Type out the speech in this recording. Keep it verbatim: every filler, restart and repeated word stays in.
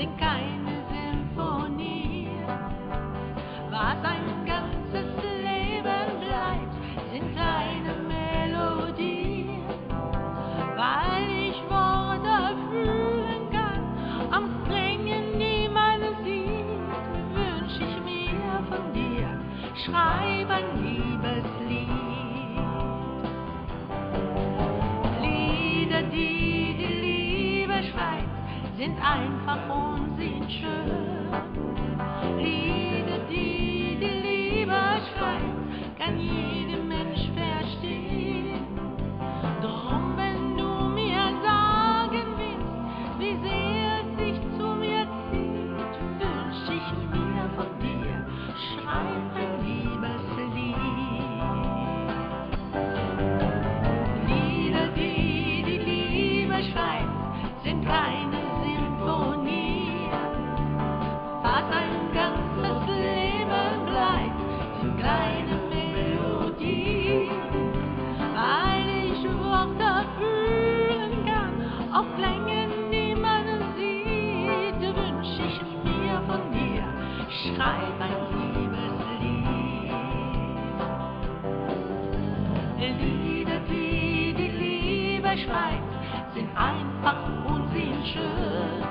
sind keine Symphonie. Was ein ganzes Leben bleibt, sind kleine Melodien. Weil ich Worte fühlen kann, am Klängen, die man sieht, wünsch ich mir von dir, schreib ein Liebeslied. Lieder, die die Liebe schreibt, sind einfach und sind schön. Lieder, die die Liebe schreibt, kann jeder Mensch verstehen. Drum, wenn du mir sagen willst, wie sehr es dich zu mir zieht, wünsch ich mir von dir, schreib ein Liebeslied. Lieder, die die Liebe schreibt, sind keine Symphonie. Was ein ganzes Leben bleibt, sind kleine Melodien. Weil ich Worte fühlen kann, auf Klängen, die man sieht, wünsch ich mir von dir, schreib ein Liebeslied. Lieder, die die Liebe schreibt, sind einfach und sind schön.